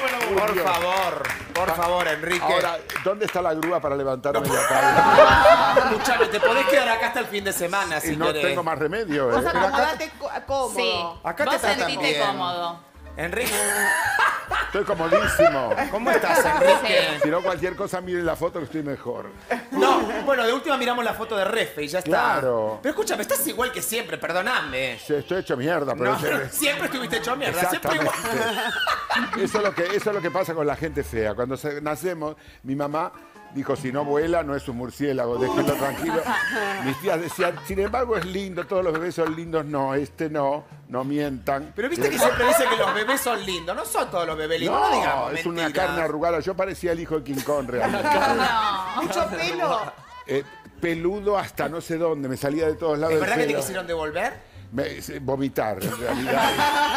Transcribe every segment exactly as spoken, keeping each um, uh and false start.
cardiólogo. Por Dios. favor, por favor, Enrique. Ahora, ¿dónde está la grúa para levantarme de acá? Escuchame, te podés quedar acá hasta el fin de semana si Y no querés. tengo más remedio. Vos ¿eh? acomodate co- cómodo. Sí, Acá te vos tratan sentite bien. cómodo. Enrique, Estoy comodísimo. ¿cómo estás, Enrique? Si no, cualquier cosa, miren la foto que estoy mejor. No, bueno, de última miramos la foto de Refe y ya está. Claro. Pero escúchame, estás igual que siempre, perdoname. Sí, estoy hecho mierda, pero... No, siempre estuviste hecho mierda, siempre igual. Exactamente. Eso es, lo que, eso es lo que pasa con la gente fea. Cuando se- nacemos, mi mamá dijo, si no vuela, no es un murciélago, déjenlo tranquilo. Mis tías decían, sin embargo, es lindo, todos los bebés son lindos. No, este no, no mientan. Pero viste que siempre dice que los bebés son lindos. No son todos los bebés lindos, no, No, digamos es una mentiras. carne arrugada. Yo parecía el hijo de King Kong realmente. No. Mucho pelo. Eh, peludo hasta no sé dónde, me salía de todos lados. ¿Es el verdad que te pelo. quisieron devolver? Me- se- vomitar, en realidad.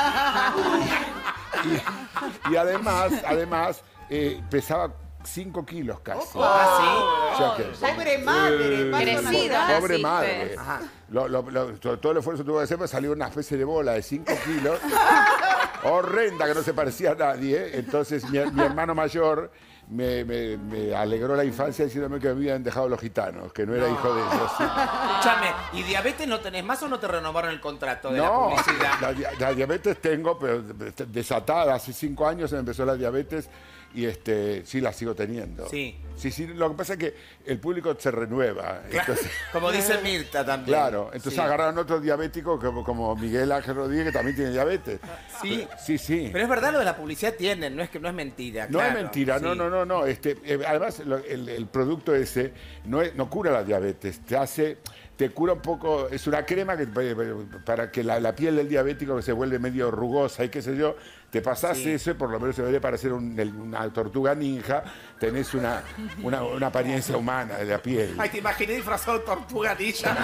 y, y además, además eh, pesaba cinco kilos casi. Ah, O sea que- Pobre madre. paso Crecida. natural. Pobre sí, madre. pues. Ajá. Lo- lo- lo- to- todo el esfuerzo que tuvo que hacer para salir una especie de bola de cinco kilos. Horrenda, que no se parecía a nadie. ¿eh? Entonces mi, mi hermano mayor me, me- me alegró la infancia diciéndome que me habían dejado los gitanos, que no era hijo de ellos. ¿sí? Escúchame, ¿y diabetes no tenés más o no te renovaron el contrato de la No, publicidad? la, dia- la diabetes tengo, pero desatada. Hace cinco años se me empezó la diabetes y este sí la sigo teniendo. Sí. Sí, sí, lo que pasa es que el público se renueva. Entonces, Como dice Mirta también. claro, entonces Sí. agarraron otro diabético como, como Miguel Ángel Rodríguez, que también tiene diabetes. Sí. Sí, sí. Pero es verdad lo de la publicidad tienen, no es que no es mentira. No claro, es mentira, no, sí. no, no, no. Este, eh, además, lo- el, el producto ese no, es- no cura la diabetes, te hace, te cura un poco, es una crema que eh, para que la, la piel del diabético que se vuelve medio rugosa y qué sé yo, te pasás Sí. eso y por lo menos se debería parecer un- el- una tortuga ninja, tenés una, una, una apariencia humana de la piel. Ay, te imaginé disfrazado de tortugadilla.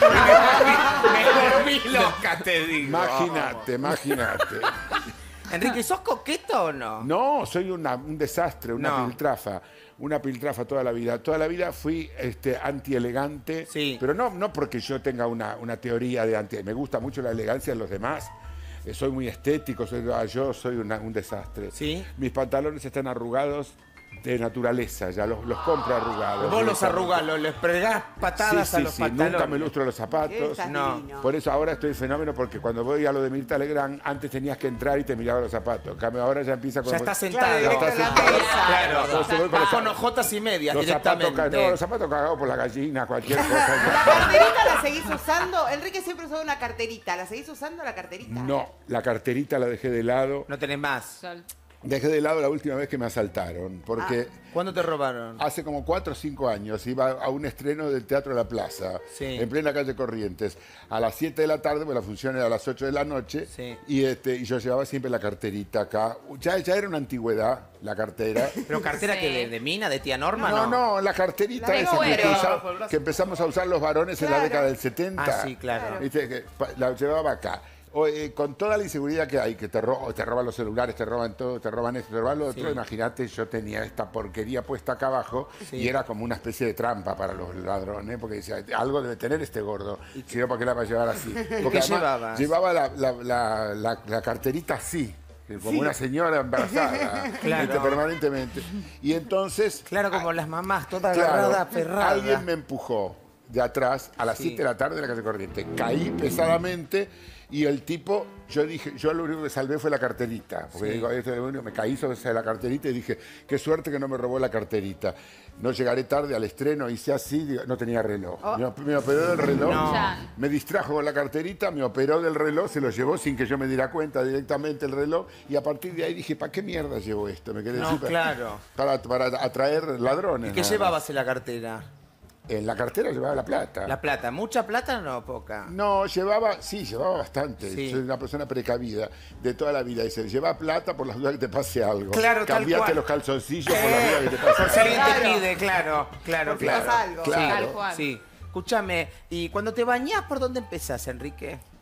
Me volví loca, te digo. Imagínate, imagínate. Enrique, ¿sos coqueto o no? No, soy una- un desastre, una No. piltrafa. Una piltrafa toda la vida. Toda la vida fui este, anti-elegante. Sí. Pero no, no porque yo tenga una, una teoría de anti... Me gusta mucho la elegancia de los demás. Eh, soy muy estético, soy, ah, yo soy una- un desastre. Sí. Mis pantalones están arrugados de naturaleza, ya los, los compro arrugados. Vos los directamente. arrugás, los les pregás patadas Sí, a sí, los sí, pantalones. nunca me lustro los zapatos. Estás No. divino. Por eso ahora estoy fenómeno, porque cuando voy a lo de Mirta Legrand, antes tenías que entrar y te miraba los zapatos. En cambio, ahora ya empieza con... Ya está Claro, sentado. directo Ya a la está sentado. mesa. Claro, Entonces voy con vas los- con ojotas y medias Los zapatos, directamente. ca- no, los zapatos cagados por la gallina, cualquier ¿La cosa. carterita la seguís usando? Enrique siempre usó una carterita. ¿La seguís usando la carterita? No, la carterita la dejé de lado. No tenés más. Sol. Dejé de lado la última vez que me asaltaron, porque ¿Cuándo te robaron? hace como cuatro o cinco años iba a un estreno del Teatro de la Plaza, Sí. en plena calle Corrientes, a las siete de la tarde, porque la función era a las ocho de la noche, Sí. y, este, y yo llevaba siempre la carterita acá. Ya, ya era una antigüedad, la cartera. ¿Pero cartera Sí. que de, de mina, de tía Norma? No, No, no, la carterita La de esa que, cuero. que usa- que empezamos a usar los varones en la Claro. década del setenta. Ah, sí, claro. Viste, que pa- la llevaba acá. O, eh, con toda la inseguridad que hay, que te, ro- te roban los celulares, te roban todo, te roban esto, te roban lo otro, Sí. imagínate, yo tenía esta porquería puesta acá abajo Sí. y era como una especie de trampa para los ladrones, porque decía, algo debe tener este gordo, si no, ¿para qué la va a llevar así? Porque qué además llevabas? llevaba la, la- la- la- la carterita así, como una señora embarazada, Claro. ¿viste? Permanentemente. Y entonces... Claro, como las mamás, toda Claro, agarrada, aferrada. alguien me empujó de atrás a las Sí. siete de la tarde en la calle Corriente. Caí pesadamente y el tipo, yo dije, yo lo único que salvé fue la carterita. Porque Sí. digo, esto es lo único, me caí sobre la carterita y dije, qué suerte que no me robó la carterita. No llegaré tarde al estreno, hice así, digo, no tenía reloj. Me, op- me operó del reloj, No. Ya. me distrajo con la carterita, me operó del reloj, se lo llevó sin que yo me diera cuenta directamente el reloj y a partir de ahí dije, ¿para qué mierda llevo esto? Me quedé No, así, para- claro. Para, para atraer ladrones. ¿Y qué nada más. llevabas en la cartera? En la cartera llevaba la plata. La plata. ¿Mucha plata o no? Poca. No, llevaba, sí, llevaba bastante. Sí. Soy una persona precavida de toda la vida. Dice, lleva plata por las dudas que te pase algo. Claro, tal Cambiate cual. los calzoncillos por las dudas que te pase Por si alguien algo. te Claro. pide, claro, claro, Por si claro. pasa algo. Claro. Tal cual. Sí. Escúchame, ¿y cuando te bañás por dónde empezás, Enrique?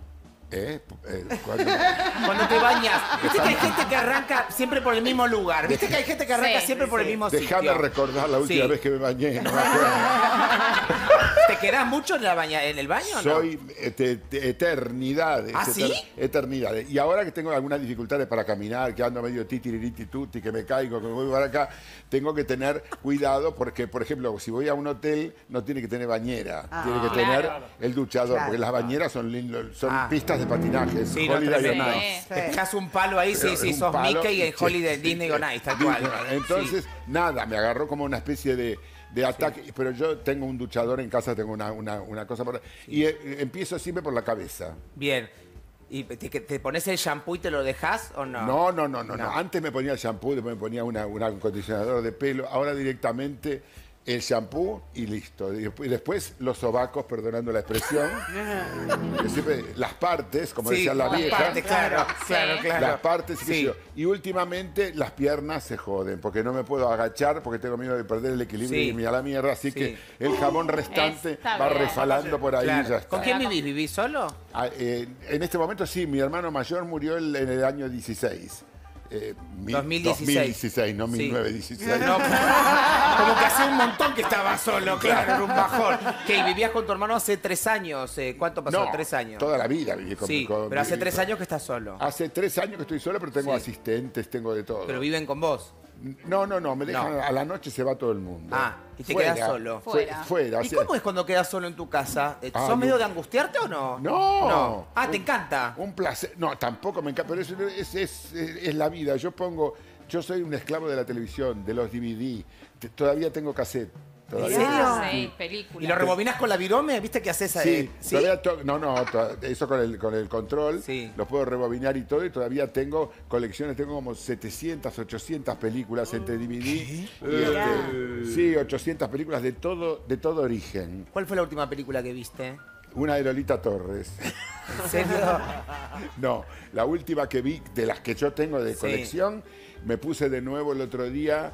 ¿Eh? Eh, cuando- Cuando te bañas. Viste que hay gente que arranca siempre por el mismo lugar. Viste que hay gente que arranca Sí, siempre por el sí. mismo Déjame sitio. recordar la última Sí. vez que me bañé. No me acuerdo. ¿Te quedás mucho en, la baña, en el baño o no? Soy este, te- eternidades. ¿Ah, sí? Eternidades. Y ahora que tengo algunas dificultades para caminar, que ando medio titiririti tuti, que me caigo, que me voy para acá, tengo que tener cuidado porque, por ejemplo, si voy a un hotel, no tiene que tener bañera. Ah, tiene que claro. tener el duchador, Claro. porque las bañeras son, lindo- son Ah. pistas de patinaje. Sí, no, Holiday tremendo. on Sí. Ice. Te dejas un palo ahí, sí, Pero sí, un sos palo, Mickey en sí. Holiday Disney on Ice, tal cual. Entonces, nada, me agarró como una especie de, de ataque, pero yo tengo un duchador en casa, tengo una, una, una cosa por... Y eh, empiezo siempre por la cabeza. Bien. ¿Y te, te pones el shampoo y te lo dejas o no? No, no, no, no, no. No. Antes me ponía el shampoo, después me ponía una, un acondicionador de pelo, ahora directamente el shampoo y listo. Y después, después los sobacos, perdonando la expresión, que siempre, las partes, como Sí, decía la las vieja, partes, claro, Sí. claro, claro. las partes, qué sé Sí. yo. Y últimamente las piernas se joden, porque no me puedo agachar, porque tengo miedo de perder el equilibrio Sí. y irme a la mierda, así Sí. que el jabón restante Está va bien. resbalando por ahí Claro. y ya está. ¿Con quién vivís? ¿Vivís solo? Ah, eh, en este momento sí, mi hermano mayor murió el- en el año dieciséis. Eh, mi- dos mil dieciséis. dos mil dieciséis, no Sí. mil novecientos dieciséis. No, como que hace un montón que estaba solo, claro, en un bajón. Que vivías con tu hermano hace tres años. eh, ¿Cuánto pasó? No, tres años. toda la vida viví con Sí, con- pero hace viví tres con- años que estás solo. Hace tres años que estoy solo, pero tengo Sí. asistentes, tengo de todo. Pero viven con vos. No, no, no, me dejan, No. a la noche se va todo el mundo. Ah, y te Fuera, quedás solo. fu- Fuera. Fuera. ¿Y o sea, cómo es cuando quedas solo en tu casa? Eh, Ah, ¿Sos medio no. de angustiarte o no? No. No. Ah, ¿te Un- encanta? Un placer. No, tampoco me encanta, pero eso es, es, es- es la vida. Yo pongo, yo soy un esclavo de la televisión, de los D V D. Te- Todavía tengo cassette. Todavía. ¿En serio? Sí, película. ¿Y lo rebobinas con la virome? ¿Viste que haces? Sí, eh, ¿sí? todavía to- no, no, to- eso con el, con el control, Sí. los puedo rebobinar y todo, y todavía tengo colecciones, tengo como setecientas, ochocientas películas entre D V D. y este, sí, ochocientas películas de todo, de todo origen. ¿Cuál fue la última película que viste? Una de Lolita Torres. ¿En serio? No, la última que vi, de las que yo tengo de Sí. colección, me puse de nuevo el otro día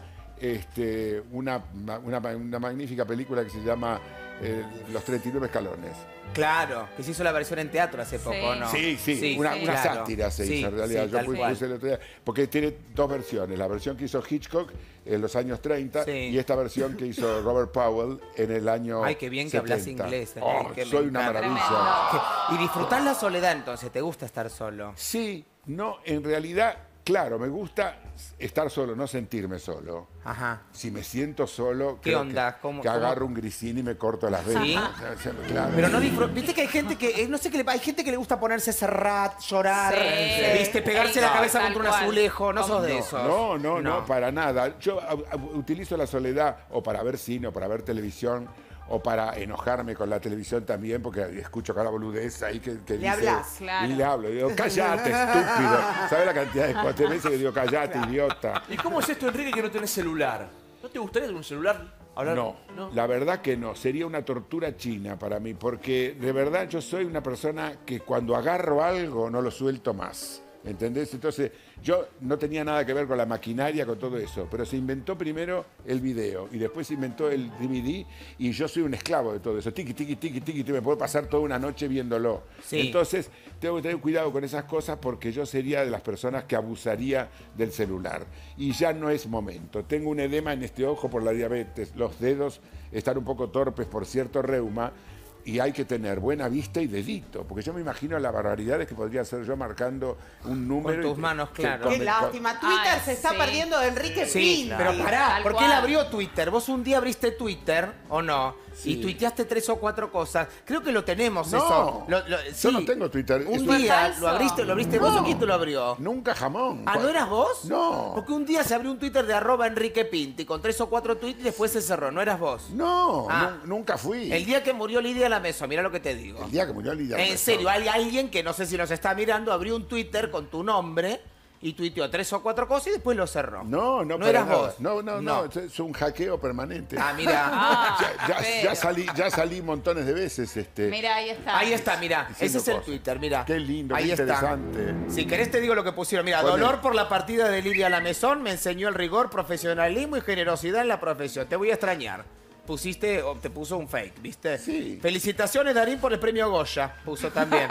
este, una, una, una magnífica película que se llama eh, Los treinta y nueve escalones. Claro, que se hizo la versión en teatro hace poco, Sí. ¿no? Sí, sí, una, sí. una claro. sátira se Sí, hizo en realidad. sí, Yo tal puse cual. el otro día, porque tiene dos versiones, la versión que hizo Hitchcock en los años treinta Sí. y esta versión que hizo Robert Powell en el año Ay, qué bien que hablas setenta. inglés, Oh, Enrique, me soy una encanta. maravilla. Que- Y disfrutás la soledad entonces, ¿te gusta estar solo? Sí, no, en realidad, claro, me gusta estar solo, no sentirme solo. Ajá. Si me siento solo, ¿Qué creo onda? que, ¿Cómo- que cómo? agarro un grisín y me corto las venas. ¿Sí? O sea, o sea, claro. Pero no disfrutas. Viste que hay gente que, eh, no sé qué le hay gente que le gusta ponerse a cerrar, llorar, Sí. viste, pegarse Sí, la no, cabeza tal contra un cual. azulejo, no sos de No, esos. No, no, no, para nada. Yo a- a- utilizo la soledad o para ver cine o para ver televisión o para enojarme con la televisión también, porque escucho cada boludez ahí que, que Le dice... hablas, claro. Y le hablo, y digo, callate, estúpido. ¿Sabes la cantidad de cuatro veces que digo, callate, idiota? ¿Y cómo es esto, Enrique, que no tenés celular? ¿No te gustaría tener un celular? Hablar? No, la verdad que no. Sería una tortura china para mí, porque de verdad yo soy una persona que cuando agarro algo no lo suelto más. ¿Entendés? Entonces, yo no tenía nada que ver con la maquinaria, con todo eso, pero se inventó primero el video y después se inventó el D V D y yo soy un esclavo de todo eso. Tiki, tiki, tiki, tiki, me puedo pasar toda una noche viéndolo. Sí. Entonces, tengo que tener cuidado con esas cosas porque yo sería de las personas que abusaría del celular. Y ya no es momento. Tengo un edema en este ojo por la diabetes, los dedos están un poco torpes por cierto reuma. Y hay que tener buena vista y dedito, porque yo me imagino las barbaridades que podría hacer yo marcando un número. Con tus y- manos, que- claro. con- Qué con- lástima. Twitter Ay, se está sí. perdiendo de Enrique Sí, Pinti. pero pará, Tal porque él cual. abrió Twitter. Vos un día abriste Twitter, ¿o no? Sí. Y tuiteaste tres o cuatro cosas. Creo que lo tenemos No, eso. Lo- lo- yo sí. no tengo Twitter. Es Un una- día falso. lo abriste, lo abriste vos o quién te lo abrió. Nunca jamón. Ah, ¿no eras vos? No. Porque un día se abrió un Twitter de arroba Enrique Pinti con tres o cuatro tweets y después se cerró. ¿No eras vos? No, Ah. nu- nunca fui. El día que murió Lidia Lameso, mira lo que te digo. El día que murió Lidia En Lamezón. serio, hay alguien que no sé si nos está mirando, abrió un Twitter con tu nombre y tuiteó tres o cuatro cosas y después lo cerró. No, no, No para eras nada. vos. No, no, no, es un hackeo permanente. Ah, mira. Ah, ya, ya- pero- ya salí, ya salí montones de veces. Este, Mira, ahí está. Ahí está, mira. Diciendo Ese es el cosas. Twitter, mira. Qué lindo, Ahí qué está. interesante. Si querés te digo lo que pusieron. Mira, Poné. dolor por la partida de Lidia Lamezón me enseñó el rigor, profesionalismo y generosidad en la profesión. Te voy a extrañar. pusiste, o te puso un fake, ¿viste? Sí. Felicitaciones, Darín, por el premio Goya. Puso también.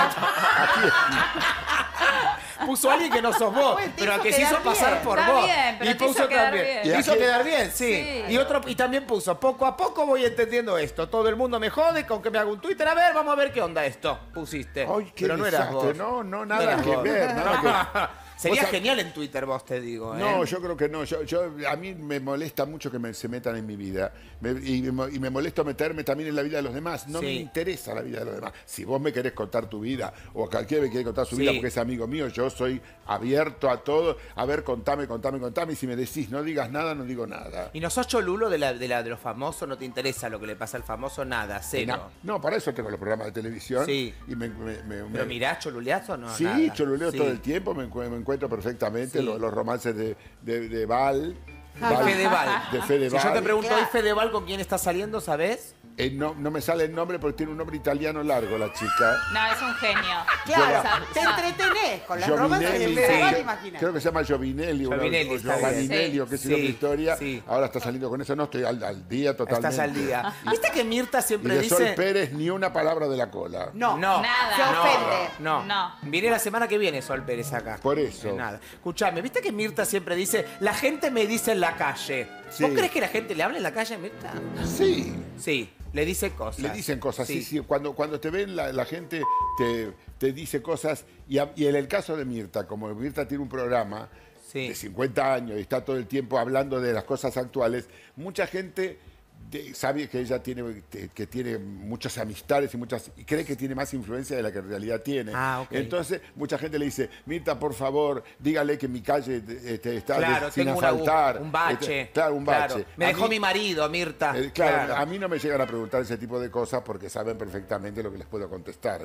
Puso a alguien que no sos vos, Bueno, te pero hizo al que se hizo quedar pasar bien. por Está vos. bien, pero y te hizo puso quedar también. bien. Te ¿Y hizo a qué? quedar bien, sí. Sí. Y otro, y también puso, poco a poco voy entendiendo esto. Todo el mundo me jode con que me haga un Twitter. A ver, vamos a ver qué onda esto. Pusiste. Ay, qué pero no eras desastre. vos. No, no, No nada eras que vos. ver, nada que... Sería Vos sab- genial en Twitter vos, te digo. ¿eh? No, yo creo que no. Yo, yo, a mí me molesta mucho que me, se metan en mi vida. Me- y, me, y me molesto meterme también en la vida de los demás. No Sí. me interesa la vida de los demás. Si vos me querés contar tu vida, o cualquiera me quiere contar su Sí. vida porque es amigo mío, yo soy abierto a todo. A ver, contame, contame, contame. Y si me decís no digas nada, no digo nada. ¿Y no sos cholulo de, la, de, la, de los famosos? ¿No te interesa lo que le pasa al famoso? Nada, cero. No, no, para eso tengo los programas de televisión. Sí. Y me, me- me- ¿Pero me- mirás choluleazo o no? Sí, Nada. choluleo Sí. todo el tiempo, me, encu- me encuentro perfectamente Sí. los, los romances de, de, de Val. De Fedeval. De Fedeval. Si yo te pregunto Claro. hoy Fedeval con quién está saliendo, ¿sabés? Eh, no, no me sale el nombre porque tiene un nombre italiano largo la chica. No, es un genio. Claro, Yo- te entretenés con las romances de Giovinelli, Fedeval, sí. imagínate. Creo que se llama Giovinelli, o Giovinelli, o está bien. Giovanninelli, o qué sé yo, Sí, qué historia. sí. Ahora está saliendo con eso, no estoy al, al día totalmente. Estás al día. ¿Viste que Mirta Y siempre de Sol dice... Pérez ni una palabra de la cola. No, No, Nada. se No, ofende. No, No. Viene la semana que viene Sol Pérez acá. Por eso. Nada. Escuchame, ¿viste que Mirta siempre dice, la gente me dice en la calle? Sí. ¿Vos crees que la gente le habla en la calle a Mirta? Sí. Sí, le dice cosas. Le dicen cosas, sí, sí. Cuando, cuando te ven, la, la gente te, te dice cosas. Y, a- y en el caso de Mirta, como Mirta tiene un programa Sí. de cincuenta años y está todo el tiempo hablando de las cosas actuales, mucha gente de- sabe que ella tiene, que, que tiene muchas amistades y muchas y cree que tiene más influencia de la que en realidad tiene. Ah, ok. Entonces, mucha gente le dice, Mirta, por favor, dígale que mi calle este, está Claro, de- sin tengo una- asfaltar. un bache. Este, claro, un bache. Me A dejó mí- mi marido, Mirta. eh, claro, a mí no me llegan a preguntar ese tipo de cosas porque saben perfectamente lo que les puedo contestar.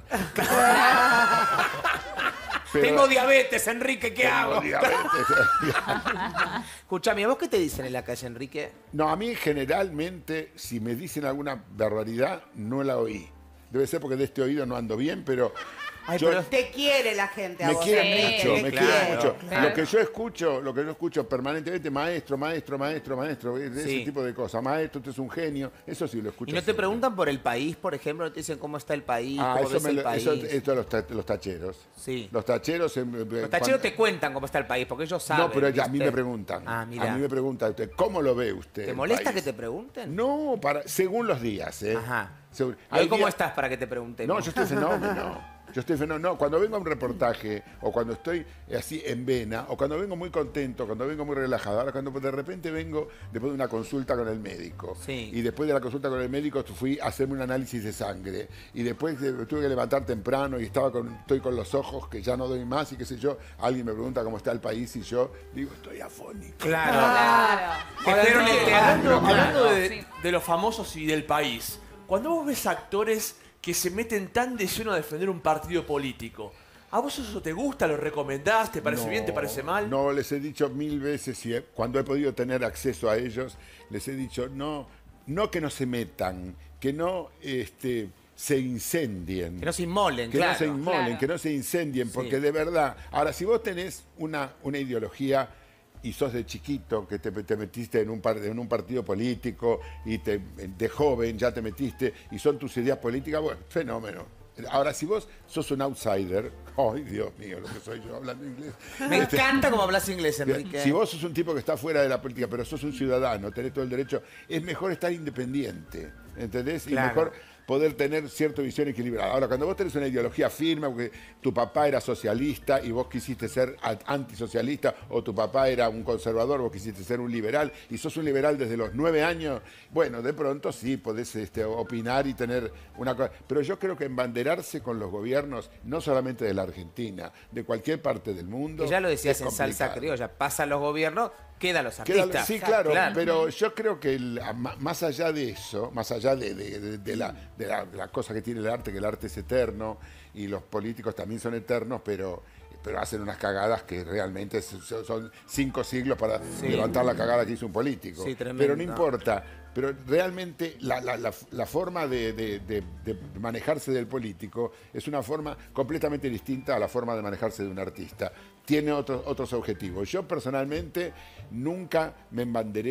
Pero- Tengo diabetes, Enrique, ¿qué Tengo hago? diabetes. Escuchame, ¿a vos qué te dicen en la calle, Enrique? No, a mí generalmente, si me dicen alguna barbaridad, no la oí. Debe ser porque de este oído no ando bien, pero... Ay, yo- pero- Te quiere la gente a me vos. quiere Sí, mucho, me claro, quiere mucho. claro. Lo que yo escucho, lo que yo escucho permanentemente, maestro, maestro, maestro, maestro, de Sí. ese tipo de cosas. Maestro, usted es un genio. Eso sí lo escucho. ¿Y no te siempre. preguntan por el país, por ejemplo? ¿No te dicen cómo está el país? Ah, ¿Cómo eso, ves me el lo- país? eso, esto de los, ta- los tacheros. Sí. Los tacheros... eh, Los tacheros te cuentan cómo está el país, porque ellos saben. No, pero ya, a mí ¿viste? me preguntan. Ah, mira. A mí me preguntan, usted, ¿cómo lo ve usted? ¿Te el molesta país? que te pregunten? No, para, según los días, ¿eh? Ajá. Según- ¿Hoy hay cómo días- estás para que te pregunten? No, yo estoy fenómeno. Yo estoy fenómeno. No, cuando vengo a un reportaje, o cuando estoy así en vena, o cuando vengo muy contento, cuando vengo muy relajado, ahora cuando de repente vengo después de una consulta con el médico, Sí. y después de la consulta con el médico fui a hacerme un análisis de sangre, y después eh, tuve que levantar temprano y estaba con, estoy con los ojos que ya no doy más, y qué sé yo, alguien me pregunta cómo está el país, y yo digo, estoy afónico. Claro. Claro. Te Ahora, espero en el Enrique, teatro. hablando, hablando de, Sí. de los famosos y del país, cuando vos ves actores que se meten tan de lleno a defender un partido político, ¿a vos eso te gusta? ¿Lo recomendás? ¿Te parece No, bien? ¿Te parece mal? No, les he dicho mil veces, y he- cuando he podido tener acceso a ellos, les he dicho, no, no que no se metan, que no este, se incendien. Que no se inmolen, Que claro. no se inmolen, Claro. que no se incendien, porque Sí. de verdad, ahora si vos tenés una, una ideología y sos de chiquito, que te, te metiste en un, par- en un partido político y te, de joven ya te metiste y son tus ideas políticas, bueno, fenómeno. Ahora, si vos sos un outsider, ¡ay, Dios mío, lo que soy yo hablando inglés! Me Este, encanta cómo hablas inglés, Enrique. si vos sos un tipo que está fuera de la política, pero sos un ciudadano, tenés todo el derecho, es mejor estar independiente, ¿entendés? Claro. Y mejor poder tener cierta visión equilibrada. Ahora, cuando vos tenés una ideología firme, porque tu papá era socialista y vos quisiste ser a- antisocialista, o tu papá era un conservador, vos quisiste ser un liberal, y sos un liberal desde los nueve años, bueno, de pronto sí, podés este, opinar y tener una cosa. Pero yo creo que embanderarse con los gobiernos, no solamente de la Argentina, de cualquier parte del mundo. Que ya lo decías es en Salsa complicado. Criolla, pasan los gobiernos, quedan los Queda- artistas. sí, claro, pero yo creo que el- a- ma- más allá de eso, más allá de, de- de- de la, de, la, de la cosa que tiene el arte, que el arte es eterno y los políticos también son eternos, pero, pero hacen unas cagadas que realmente son, son cinco siglos para Sí. levantar la cagada que hizo un político. Sí, tremendo. Pero no importa. Pero realmente la, la- la- la forma de, de- de- de manejarse del político es una forma completamente distinta a la forma de manejarse de un artista. Tiene otros, otros objetivos. Yo personalmente nunca me embanderé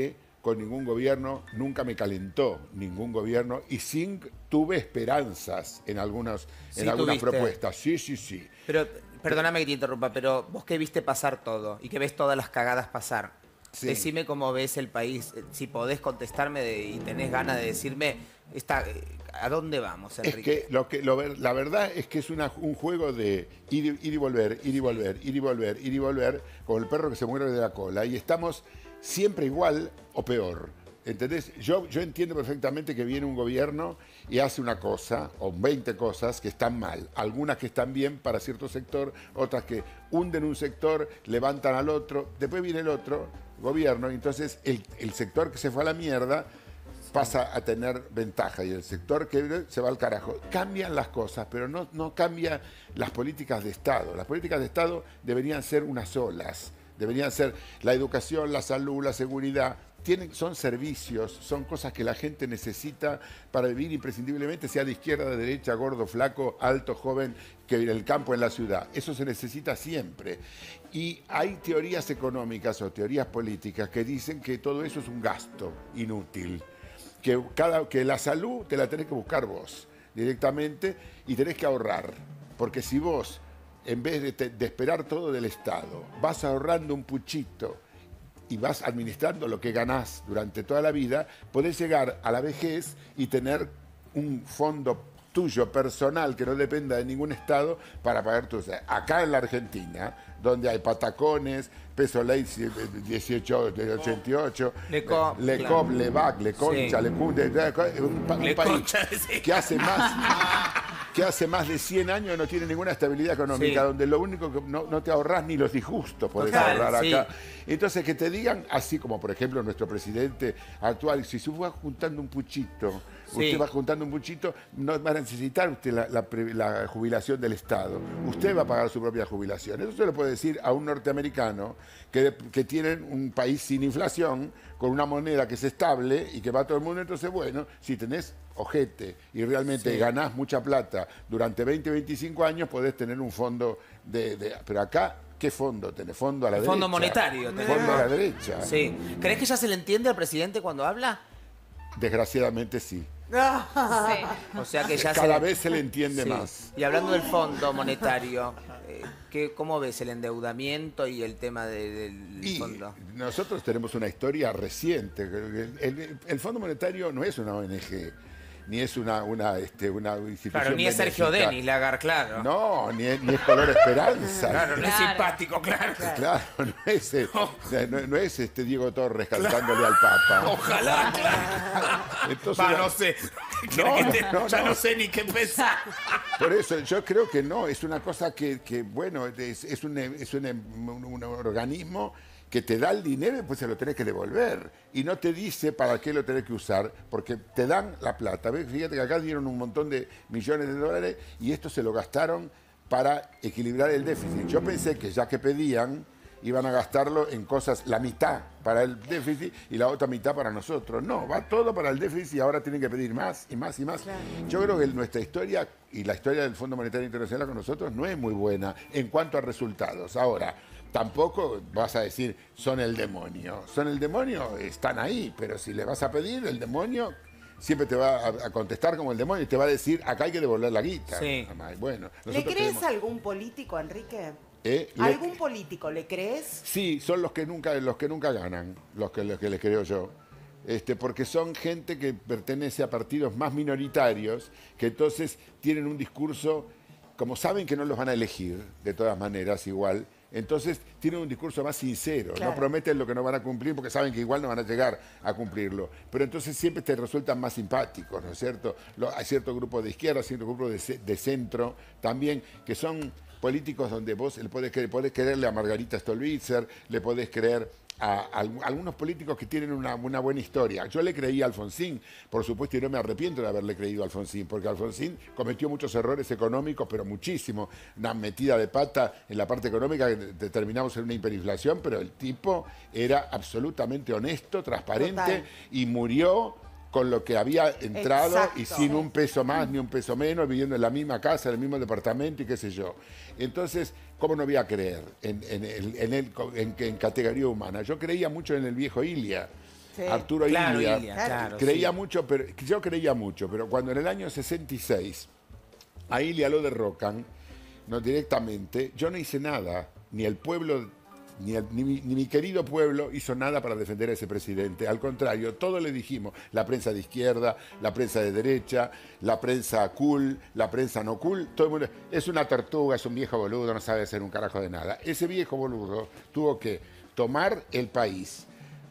con ningún gobierno, nunca me calentó ningún gobierno y sí tuve esperanzas en, algunas, Sí en algunas tuviste. propuestas. Sí, sí, sí. Pero, perdóname que te interrumpa, pero vos que viste pasar todo y que ves todas las cagadas pasar, Sí. decime cómo ves el país, eh, si podés contestarme de- y tenés ganas de decirme esta, eh, ¿a dónde vamos, Es Enrique? que, lo que lo ver- la verdad es que es una- un juego de ir, y- ir y volver, ir y volver, ir y volver, ir y volver, como el perro que se muere de la cola. Y estamos siempre igual o peor. ¿Entendés? Yo, yo entiendo perfectamente que viene un gobierno y hace una cosa, o veinte cosas que están mal. Algunas que están bien para cierto sector, otras que hunden un sector, levantan al otro. Después viene el otro gobierno y entonces el, el sector que se fue a la mierda pasa a tener ventaja y el sector que se va al carajo. Cambian las cosas, pero no, no cambian las políticas de Estado. Las políticas de Estado deberían ser unas solas. Deberían ser la educación, la salud, la seguridad. Tienen, son servicios, son cosas que la gente necesita para vivir imprescindiblemente, sea de izquierda, de derecha, gordo, flaco, alto, joven, que en el campo, en la ciudad. Eso se necesita siempre. Y hay teorías económicas o teorías políticas que dicen que todo eso es un gasto inútil. Que, cada, que la salud te la tenés que buscar vos directamente y tenés que ahorrar. Porque si vos, en vez de, te- de esperar todo del Estado, vas ahorrando un puchito y vas administrando lo que ganás durante toda la vida, podés llegar a la vejez y tener un fondo tuyo personal que no dependa de ningún Estado para pagar tus... Acá en la Argentina, donde hay patacones, peso ley dieciocho, ochenta y ocho, Lecop, Lecop, claro. Levac, Leconcha, Sí. Lecunde, un, pa- un Leconcha, país sí. que hace más... que hace más de cien años no tiene ninguna estabilidad económica, Sí. donde lo único que no, no te ahorrás ni los disgustos podés Total, ahorrar sí. acá. Entonces, que te digan, así como por ejemplo nuestro presidente actual, si usted va juntando un puchito, Sí. usted va juntando un puchito, no va a necesitar usted la, la pre- la jubilación del Estado. Usted va a pagar su propia jubilación. Eso se lo puede decir a un norteamericano que, que tiene un país sin inflación, con una moneda que es estable y que va a todo el mundo. Entonces, bueno, si tenés ojete y realmente Sí. ganás mucha plata durante veinte, veinticinco años, podés tener un fondo de... de- pero acá, ¿qué fondo tenés? Fondo a la El derecha. fondo monetario tenés. Fondo a la derecha. Sí. ¿Crees que ya se le entiende al presidente cuando habla? Desgraciadamente sí. Sí. O sea que ya Cada se... vez se le entiende Sí. más. Y hablando del fondo monetario, eh, ¿qué, ¿cómo ves el endeudamiento y el tema de- del Y fondo? nosotros tenemos una historia reciente. El, el- el Fondo Monetario no es una O N G, ni es una, una, este, una institución. Claro, ni es Sergio benéfica. Denis, Lagar, claro. No, ni es, ni es Color Esperanza. Claro, no es Claro. simpático, claro. Claro, no es, eh, no, no es este Diego Torres cantándole al Papa. Ojalá, claro. Entonces, Va, no sé. No, Que te- no, ya no. no sé ni qué pensar. Por eso yo creo que no, es una cosa que, que, bueno, es, es, un, es un, un- un organismo que te da el dinero y después se lo tenés que devolver. Y no te dice para qué lo tenés que usar, porque te dan la plata. ¿Ves? Fíjate que acá dieron un montón de millones de dólares y esto se lo gastaron para equilibrar el déficit. Yo pensé que ya que pedían, iban a gastarlo en cosas, la mitad para el déficit y la otra mitad para nosotros. No, va todo para el déficit y ahora tienen que pedir más y más y más. Yo creo que nuestra historia y la historia del Fondo Monetario Internacional con nosotros no es muy buena en cuanto a resultados. Ahora, tampoco vas a decir, son el demonio. Son el demonio, están ahí, pero si le vas a pedir, el demonio siempre te va a, a contestar como el demonio y te va a decir, acá hay que devolver la guita. Sí. Bueno, ¿Le nosotros crees tenemos- a algún político, Enrique? ¿Eh? Le- ¿Algún político le crees? Sí, son los que nunca, los que nunca ganan, los que, los que les creo yo. Este, porque son gente que pertenece a partidos más minoritarios, que entonces tienen un discurso, como saben que no los van a elegir, de todas maneras, igual, entonces tienen un discurso más sincero, Claro. no prometen lo que no van a cumplir porque saben que igual no van a llegar a cumplirlo. Pero entonces siempre te resultan más simpáticos, ¿no es cierto? Lo- hay cierto grupo de izquierda, cierto grupo de, ce- de centro también, que son políticos donde vos le podés, cre- podés creerle a Margarita Stolbizer, le podés creer a, a algunos políticos que tienen una, una buena historia. Yo le creí a Alfonsín, por supuesto, y no me arrepiento de haberle creído a Alfonsín, porque Alfonsín cometió muchos errores económicos, pero muchísimo. Una metida de pata en la parte económica que te- terminamos en una hiperinflación, pero el tipo era absolutamente honesto, transparente, Total. y murió con lo que había entrado y Exacto. sin un peso más ni un peso menos, viviendo en la misma casa, en el mismo departamento y qué sé yo. Entonces, ¿cómo no voy a creer en, en, el- en, el- en- en categoría humana? Yo creía mucho en el viejo Ilia, Sí. Arturo Claro, Ilia, Ilia, claro, creía sí. mucho, pero yo creía mucho, pero cuando en el año sesenta y seis a Ilia lo derrocan, no directamente, yo no hice nada, ni el pueblo, ni, el- ni mi, ni mi querido pueblo hizo nada para defender a ese presidente. Al contrario, todo le dijimos, la prensa de izquierda, la prensa de derecha, la prensa cool, la prensa no cool, todo el mundo, es una tortuga, es un viejo boludo, no sabe hacer un carajo de nada. Ese viejo boludo tuvo que tomar el país,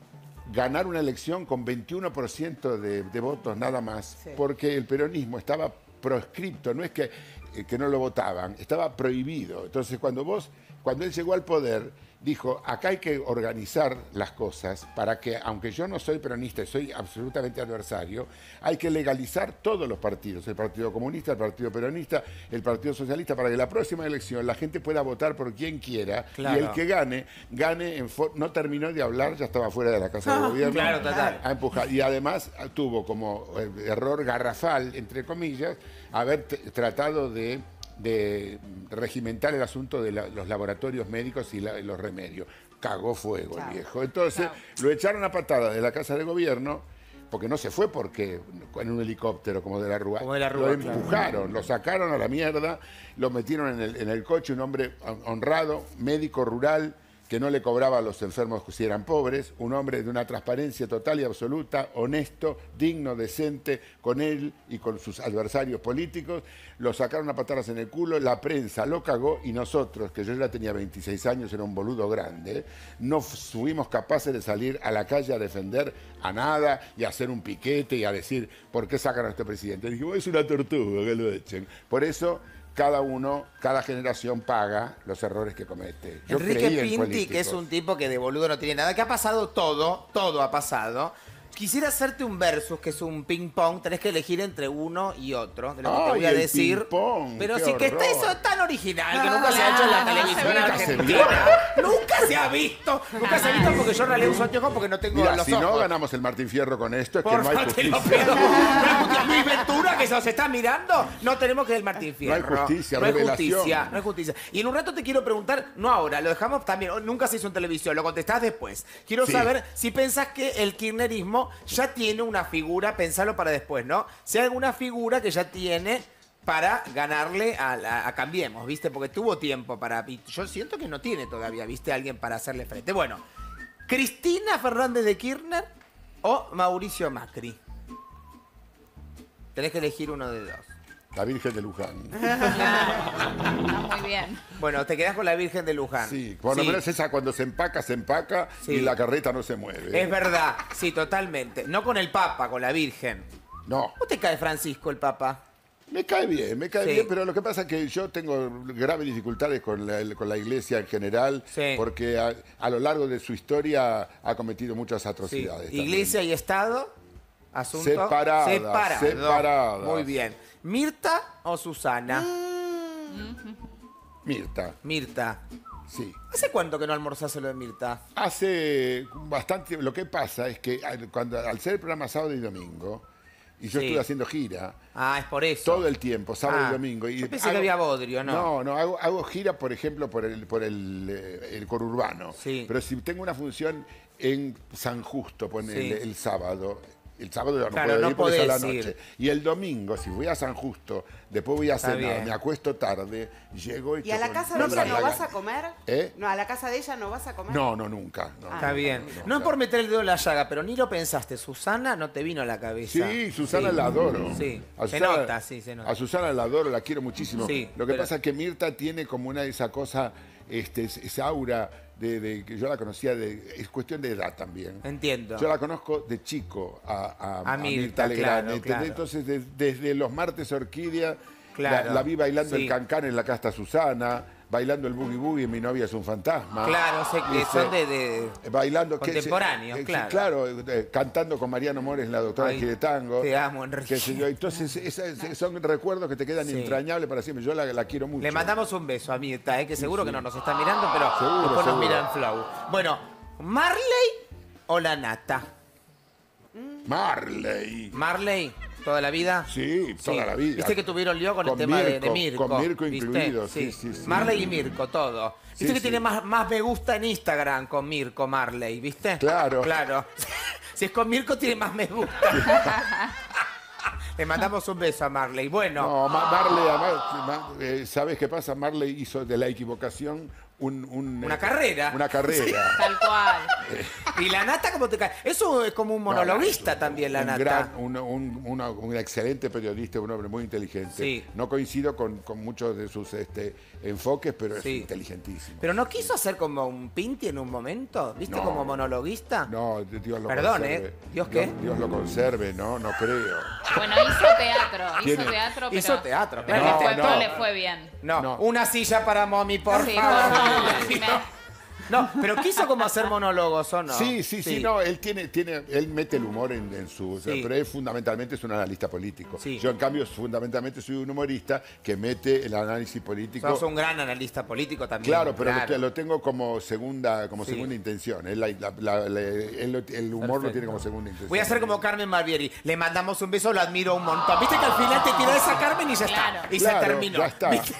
ganar una elección con veintiuno por ciento de, de votos nada más, Sí. porque el peronismo estaba proscripto, no es que, eh, que no lo votaban, estaba prohibido. Entonces cuando vos, cuando él llegó al poder, dijo, acá hay que organizar las cosas para que, aunque yo no soy peronista y soy absolutamente adversario, hay que legalizar todos los partidos, el Partido Comunista, el Partido Peronista, el Partido Socialista, para que la próxima elección la gente pueda votar por quien quiera Claro. y el que gane, gane en for- no terminó de hablar, ya estaba fuera de la Casa de Gobierno. Claro, total. A empujar. Y además tuvo como eh, error garrafal, entre comillas, haber t- tratado de, de regimentar el asunto de la- los laboratorios médicos y, la- y los remedios. Cagó fuego Chao. el viejo. Entonces Chao. lo echaron a patada de la Casa de Gobierno, porque no se fue porque en un helicóptero como de la Rúa. Como de la Rúa, lo empujaron, lo sacaron a la mierda, lo metieron en el, en el coche, un hombre hon- honrado, médico rural, que no le cobraba a los enfermos si eran pobres, un hombre de una transparencia total y absoluta, honesto, digno, decente, con él y con sus adversarios políticos, lo sacaron a patadas en el culo, la prensa lo cagó y nosotros, que yo ya tenía veintiséis años, era un boludo grande, no f- fuimos capaces de salir a la calle a defender a nada y a hacer un piquete y a decir, ¿por qué sacan a este presidente? Y dijimos, es una tortuga, que lo echen. Por eso cada uno, cada generación paga los errores que comete. Yo Enrique creí en Pinti, políticos. que es un tipo que de boludo no tiene nada, que ha pasado todo, todo ha pasado. Quisiera hacerte un versus, que es un ping-pong, tenés que elegir entre uno y otro, de lo que te Ay, voy a el decir. ping-pong, Pero qué sí que está horror. eso tan original, que nunca se ha hecho en la no, televisión nunca se argentina. Nunca se ha visto, nunca se ha visto porque yo en realidad uso anteojos porque no tengo Mira, los si no ojos. ganamos el Martín Fierro con esto, es que Por no hay favor, te lo justicia. pido. No hay justicia. Luis Ventura, que se nos está mirando, no tenemos que ir al Martín No hay Fierro. justicia, no hay revelación. justicia, no hay justicia. Y en un rato te quiero preguntar, no ahora, lo dejamos también, nunca se hizo en televisión, lo contestás después. Quiero Sí. saber si pensás que el kirchnerismo ya tiene una figura, pensalo para después, ¿no? Si hay alguna figura que ya tiene para ganarle a, a- a Cambiemos, ¿viste? Porque tuvo tiempo para... y yo siento que no tiene todavía, ¿viste? Alguien para hacerle frente. Bueno, ¿Cristina Fernández de Kirchner o Mauricio Macri? Tenés que elegir uno de dos. La Virgen de Luján. Está muy bien. Bueno, te quedás con la Virgen de Luján. Sí, por lo Sí, menos esa cuando se empaca, se empaca Sí. y la carreta no se mueve. es verdad, sí, totalmente. No con el Papa, con la Virgen. No, ¿Cómo te cae Francisco, el Papa? me cae bien, me cae Sí. bien, pero lo que pasa es que yo tengo graves dificultades con la, con la iglesia en general, Sí. porque a, a lo largo de su historia ha cometido muchas Sí. atrocidades. también. Iglesia y Estado, asunto Separada, separado. separadas. Muy bien. ¿Mirta o Susana? Mirta, Mirta. sí. ¿Hace cuánto que no almorzás lo de Mirta? Hace bastante, lo que pasa es que al- cuando, al ser el programa sábado y domingo, y yo Sí. estuve haciendo gira, Ah, es por eso. todo el tiempo, sábado Ah, y domingo. Y yo pensé que había bodrio, ¿no? No, no, hago, hago gira, por ejemplo, por el, por el, eh, el conurbano. Sí. Pero si tengo una función en San Justo, pone Sí. el, el sábado. El sábado no Claro, puedo no ir porque es a la podés noche. ir. Y el domingo, si voy a San Justo, después voy a Está cenar, bien. me acuesto tarde, llego y... ¿Y a la toco- casa de no, ella la- no la- vas a comer? ¿Eh? No, a la casa de ella no vas a comer. No, no, nunca. no, Está no, bien. no, No, no, es por meter el dedo en la llaga, pero ni lo pensaste. Susana no te vino a la cabeza. Sí, Susana Sí. la adoro. Sí, A se Susana- nota, sí, se nota. A Susana la adoro, la quiero muchísimo. Sí, Lo que pero- pasa es que Mirta tiene como una de esa cosa, este, es- esa aura de, de- que yo la conocía, de, es cuestión de edad también. Entiendo. Yo la conozco de chico a, a, A a Mirta, Mirta Legrand, claro, ¿entendés? claro. Entonces, de- desde los martes Orquídea, Claro, la, la vi bailando sí. el cancán en la casta Susana, bailando el boogie boogie, mi novia es un fantasma. Claro, sé que Este, son de... de- Bailando que- Contemporáneos, eh, claro. claro, eh, cantando con Mariano Mores, la doctora Ay, Giretango. te amo, Enrique. qué sé yo. Entonces, esas- son recuerdos que te quedan Sí. entrañables para siempre. Yo la, la quiero mucho. Le mandamos un beso a Mirta, eh, que seguro que no nos está mirando, pero Seguro, después nos seguro. mira en Flow. Bueno, ¿Marley o la Nata? Marley. ¿Marley? ¿Toda la vida? Sí, toda la vida. Viste que tuvieron lío con, Con el tema de- de, Mirko, Mirko. con Mirko ¿viste? incluido, sí, sí, sí. Marley y Mirko, todo. Viste Sí, que sí. tiene más, más me gusta en Instagram con Mirko Marley, ¿viste? Claro. Claro. Si es con Mirko tiene más me gusta. Le mandamos un beso a Marley. Bueno. No, Ma- Marley, además, Ma- eh, ¿sabes qué pasa? Marley hizo de la equivocación un, un, Una eh, carrera. Una carrera. Tal cual. ¿Y la Nata cómo te cae? Eso es como un monologuista No, también, la un Nata. gran- un, un- una- un excelente periodista, un hombre muy inteligente. Sí. No coincido con, con muchos de sus este, enfoques, pero es Sí. inteligentísimo. Pero no quiso hacer como un Pinti en un momento, ¿viste? No. Como monologuista. No, Dios lo Perdón, conserve. ¿eh? ¿Dios qué? Dios lo conserve, no, no creo. Bueno, hizo teatro. Hizo Tiene- teatro, pero. Hizo teatro, Pero no, le, fue, no. no le fue bien. No, No. una silla para mommy, por Sí, favor. por favor, me- No, pero quiso como hacer monólogos, ¿o no? Sí, sí, sí, no, él tiene, tiene, él mete el humor en, en su, o sea, Sí. pero él fundamentalmente es un analista político. Sí. Yo en cambio fundamentalmente soy un humorista que mete el análisis político. Sos un gran analista político también. Claro, pero claro. Lo, lo tengo como segunda, como Sí. segunda intención. Él la- la- la- la- él lo- el humor Perfecto. lo tiene como segunda intención. Voy a hacer como Carmen Barbieri. Le mandamos un beso, lo admiro un montón. Viste que al final te tiró esa Carmen y ya Claro. está. Y Claro, se terminó. ya está. ¿Viste?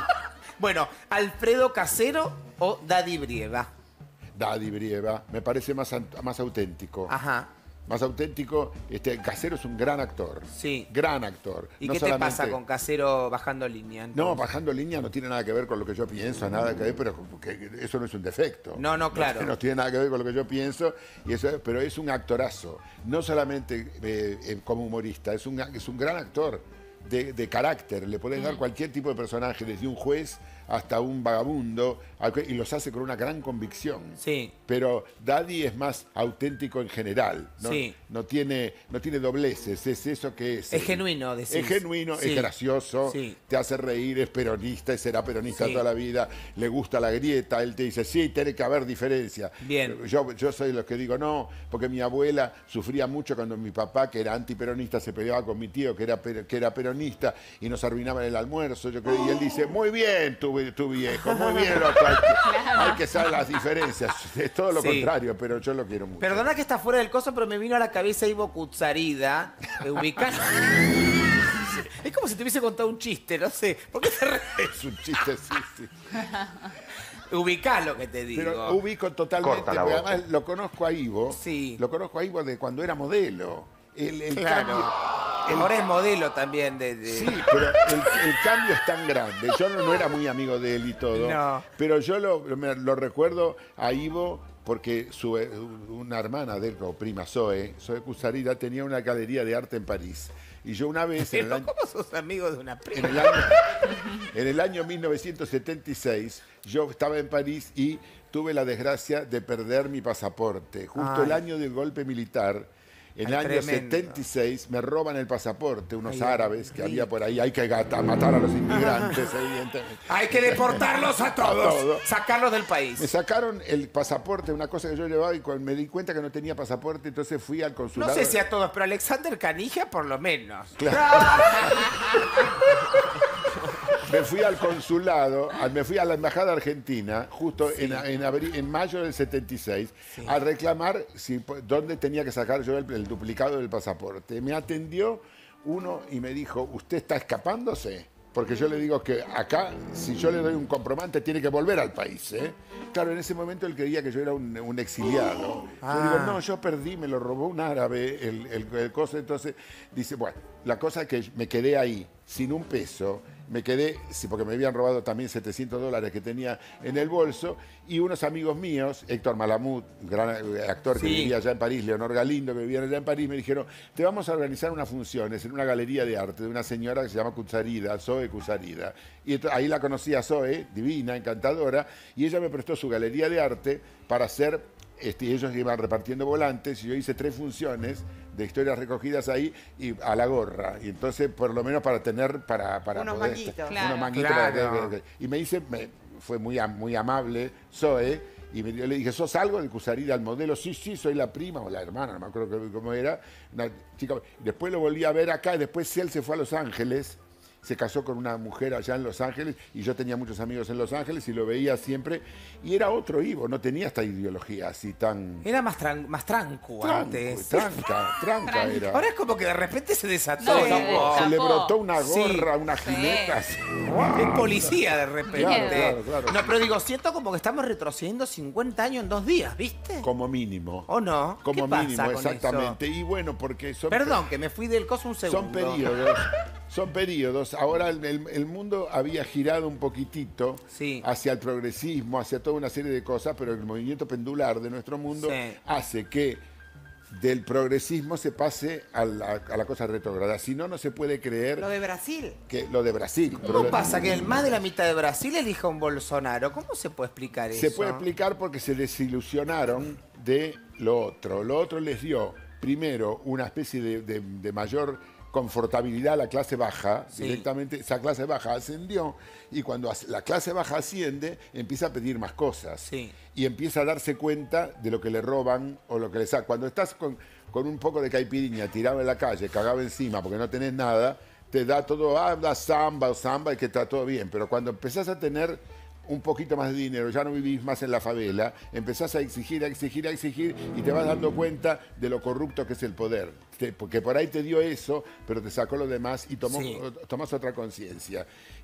Bueno, ¿Alfredo Casero o Daddy Brieva? Daddy Brieva, me parece más, an- más auténtico. Ajá. Más auténtico. Este, Casero es un gran actor. Sí. Gran actor. ¿Y No qué te solamente- pasa con Casero bajando línea? No, entonces? bajando línea no tiene nada que ver con lo que yo pienso, nada que ver, pero que eso no es un defecto. No, no, claro. No, tiene nada que ver con lo que yo pienso, y eso, pero es un actorazo. No solamente eh, eh, como humorista, es un, es un gran actor de, de carácter. Le podés dar cualquier tipo de personaje, desde un juez hasta un vagabundo, y los hace con una gran convicción. Sí. Pero Daddy es más auténtico en general. No, Sí. no, tiene, no tiene dobleces, es eso que es. Es genuino, decís. Es genuino, Sí. es gracioso, Sí. te hace reír, es peronista y será peronista Sí. toda la vida, le gusta la grieta, él te dice, sí, tiene que haber diferencia. Bien. Yo, yo soy de los que digo, no, porque mi abuela sufría mucho cuando mi papá, que era antiperonista, se peleaba con mi tío, que era, per- que era peronista, y nos arruinaban el almuerzo. Yo creo, y él dice, muy bien, tu, tu viejo, muy bien, loco, hay, que, hay que saber las diferencias. Es todo lo Sí. contrario, pero yo lo quiero mucho. Perdona que está fuera del coso, pero me vino a la cabeza Ivo Kutsarida, ubicado. Es como si te hubiese contado un chiste, no sé. ¿Por qué te re... Es un chiste, sí, sí. Ubicás lo que te digo. Pero ubico totalmente, Corta la porque boca. además lo conozco a Ivo, Sí. lo conozco a Ivo de cuando era modelo. El, el Claro. cambio, Ahora es modelo también de... de- sí, pero el, el cambio es tan grande. Yo no, no era muy amigo de él y todo, No. pero yo lo, me- lo recuerdo a Ivo porque su, eh, una hermana de él, o prima Zoe, Zoe Cusarida, tenía una galería de arte en París. Y yo una vez, en el Pero año, ¿cómo sos amigo de una en prima? el año, en el año mil novecientos setenta y seis, yo estaba en París y tuve la desgracia de perder mi pasaporte. Justo Ay. el año del golpe militar, en el Ay, año tremendo. setenta y seis, me roban el pasaporte unos Ay, árabes que ay. había por ahí. Hay que gata- matar a los inmigrantes, evidentemente. Hay que deportarlos a todos. todos. Sacarlos del Me país. sacaron el pasaporte, una cosa que yo llevaba, y cuando me di cuenta que no tenía pasaporte, entonces fui al No consulado. sé si a todos, pero Alexander Canija por lo menos. Me fui al consulado, al- me fui a la embajada argentina, justo en, en, abri- en mayo del setenta y seis, a reclamar si, po- dónde tenía que sacar yo el, el duplicado del pasaporte. Me atendió uno y me dijo, ¿usted está escapándose? Porque yo le digo que acá, si yo le doy un comprobante, tiene que volver al país, ¿eh? Claro, en ese momento él creía que yo era un, un exiliado. Yo digo, no, yo perdí, me lo robó un árabe, el, el, el coso. Entonces, dice, bueno, la cosa es que me quedé ahí, sin un peso. Me quedé, sí, porque me habían robado también setecientos dólares que tenía en el bolso, y unos amigos míos, Héctor Malamud, gran actor que Sí. vivía allá en París, Leonor Galindo, que vivían allá en París, me dijeron, te vamos a organizar unas funciones en una galería de arte de una señora que se llama Kutsarida, Zoe Kutsarida. Y ento- ahí la conocí a Zoe, divina, encantadora, y ella me prestó su galería de arte para hacer, este, y ellos iban repartiendo volantes, y yo hice tres funciones de historias recogidas ahí y a la gorra. Y entonces, por lo menos para tener, para, para Unos poder- manguitos. Claro. unos manguitos para Claro. que- y me dice, me- fue muy, am- muy amable, Zoe, y me- yo le dije, ¿sos algo de Cusarida, el modelo? Sí, sí, soy la prima o la hermana, no me acuerdo cómo era. Una chica. Después lo volví a ver acá, y después él se fue a Los Ángeles, se casó con una mujer allá en Los Ángeles y yo tenía muchos amigos en Los Ángeles y lo veía siempre y era otro Ivo, no tenía esta ideología así tan... Era más, tran más trancu Tranco, antes. tranca, tranca era. Ahora es como que de repente se desató. No, ¿no? se Se le Tapó. brotó una Sí. gorra, una jineta. así. Es policía de repente. Claro, claro, claro. No, pero digo, siento como que estamos retrocediendo cincuenta años en dos días, ¿viste? Como mínimo. ¿O no? Como ¿Qué pasa mínimo, con exactamente. Y bueno, porque son... Perdón, que me fui del coso un segundo. Son periodos, son periodos. Ahora el, el- el mundo había girado un poquitito Sí. hacia el progresismo, hacia toda una serie de cosas, pero el movimiento pendular de nuestro mundo Sí. hace que del progresismo se pase a la, a la cosa retrógrada. Si no, no se puede creer Lo de Brasil. que lo de Brasil. ¿Cómo pero- pasa que el más de la mitad de Brasil elija un Bolsonaro? ¿Cómo se puede explicar eso? Se puede explicar porque se desilusionaron de lo otro. Lo otro les dio, primero, una especie de, de- de mayor confortabilidad a la clase baja. Sí. Directamente esa clase baja ascendió y cuando as- la clase baja asciende, empieza a pedir más cosas. Sí. Y empieza a darse cuenta de lo que le roban o lo que le sacan. Cuando estás con, con un poco de caipirinha tirado en la calle, cagado encima porque no tenés nada, te da todo, ah, da samba o samba y que está todo bien. Pero cuando empezás a tener un poquito más de dinero, ya no vivís más en la favela, empezás a exigir, a exigir, a exigir y te vas dando cuenta de lo corrupto que es el poder. Te- porque por ahí te dio eso, pero te sacó lo demás y tomó, Sí. tomás otra conciencia.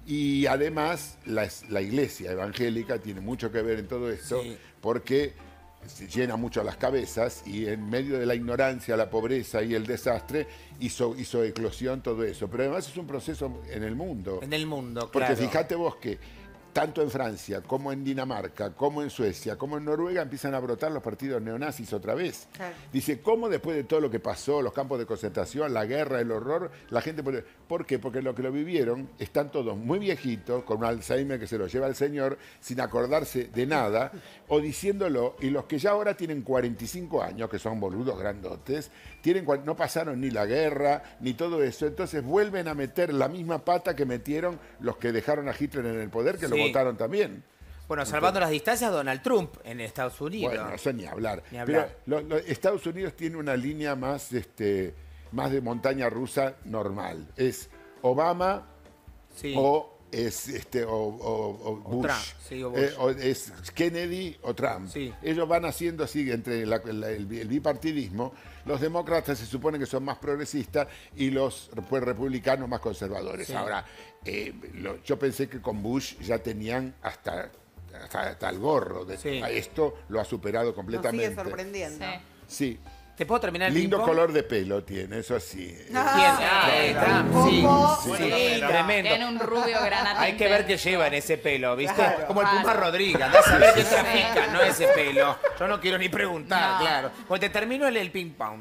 Y además la, la iglesia evangélica tiene mucho que ver en todo esto, Sí. porque se llena mucho las cabezas y en medio de la ignorancia, la pobreza y el desastre hizo, hizo eclosión todo eso. Pero además es un proceso en el mundo. En el mundo, Porque claro. fíjate vos que tanto en Francia, como en Dinamarca, como en Suecia, como en Noruega empiezan a brotar los partidos neonazis otra vez. Claro. Dice, ¿cómo después de todo lo que pasó, los campos de concentración, la guerra, el horror, la gente... puede- ¿Por qué? Porque lo que lo vivieron están todos muy viejitos, con un Alzheimer que se lo lleva el señor, sin acordarse de nada, o diciéndolo, y los que ya ahora tienen cuarenta y cinco años, que son boludos grandotes, tienen, cua- no pasaron ni la guerra, ni todo eso, entonces vuelven a meter la misma pata que metieron los que dejaron a Hitler en el poder, que lo Sí. votaron también. Bueno, salvando las distancias, Donald Trump en Estados Unidos. Bueno, eso ni hablar. Ni hablar. Pero lo- lo- Estados Unidos tiene una línea más, este, más de montaña rusa normal. Es Obama Sí. o es este o, o- o Bush. Trump, sí, o Bush. Eh, o es Kennedy o Trump. Sí. Ellos van haciendo así entre la- la- el, el bipartidismo. Los demócratas se supone que son más progresistas y los pues, republicanos más conservadores. Sí. Ahora, eh, lo- yo pensé que con Bush ya tenían hasta, hasta, hasta el gorro. De, Sí. a Esto lo ha superado Nos completamente. sigue sorprendiendo. Sí. Sí. ¿Te puedo terminar el Lindo ping-pong? color de pelo tiene, eso sí. ¿Quién? Ah, eh, Trump, sí. Poco. Sí, Bueno, pero tremendo. tiene un rubio granate. Hay que ver qué lleva en ese pelo, ¿viste? Claro. Como el Puma Claro. Rodríguez. Andás a ver qué Sí. trafica, no ese pelo. Yo no quiero ni preguntar, No. claro. Pues te termino el, el ping pong.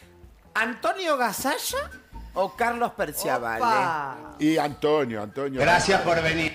¿Antonio Gasalla o Carlos Perciavale? Opa. Y Antonio, Antonio. Gracias por venir.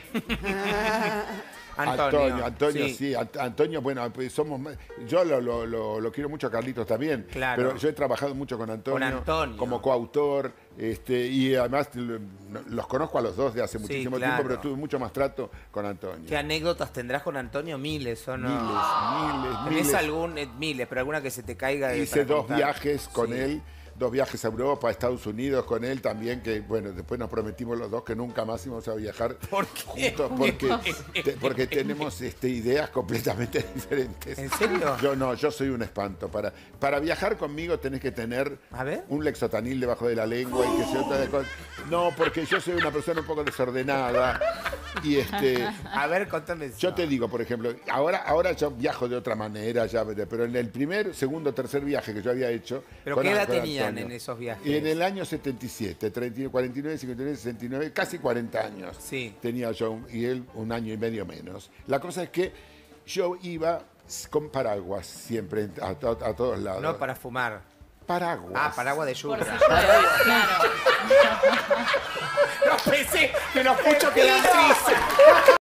Antonio, Antonio, Antonio, sí. sí. Ant- Antonio, bueno, pues somos. más- Yo lo, lo- lo- lo quiero mucho a Carlitos también. Claro. Pero yo he trabajado mucho con Antonio. Con Antonio. Como coautor. Este, y además lo- los conozco a los dos de hace muchísimo claro. tiempo, pero tuve mucho más trato con Antonio. ¿Qué anécdotas tendrás con Antonio? Miles, ¿o no? Miles, miles, ¿Tenés miles. algún, eh, miles, pero alguna que se te caiga de Hice para dos contar? viajes con Sí. él, dos viajes a Europa, a Estados Unidos con él también, que bueno, después nos prometimos los dos que nunca más íbamos a viajar ¿Por qué? juntos porque, te- porque tenemos este, ideas completamente diferentes. ¿En serio? Yo no, yo soy un espanto. Para, para viajar conmigo tenés que tener A ver. un lexotanil debajo de la lengua y que se otra de cosas. No, porque yo soy una persona un poco desordenada y este... A ver, contame eso. Yo te digo, por ejemplo, ahora, ahora yo viajo de otra manera, ya, pero en el primer, segundo, tercer viaje que yo había hecho. ¿Pero con qué a- edad con tenían Antonio, en esos viajes? En el año setenta y siete, treinta, cuarenta y nueve, cincuenta y nueve, sesenta y nueve, casi cuarenta años. Sí. Tenía yo y él un año y medio menos. La cosa es que yo iba con paraguas siempre a, to- a todos lados. No para fumar. Paraguas. Ah, paraguas de Por lluvia. si llueve, claro. No pensé que los puchos quedan tristes.